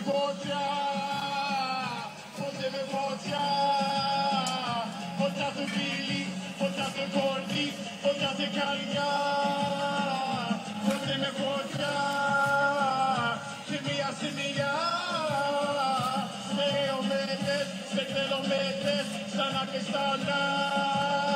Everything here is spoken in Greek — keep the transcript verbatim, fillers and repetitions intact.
φωτιά, φωτιά με φωτιά, φωτιά στο πύλι, φωτιά στο κορδί, φωτιά σε καρδιά, φωτιά με φωτιά, και μία σημεία, σε αιωμέτες, σε τρελομέτες, σαν να και στάλα.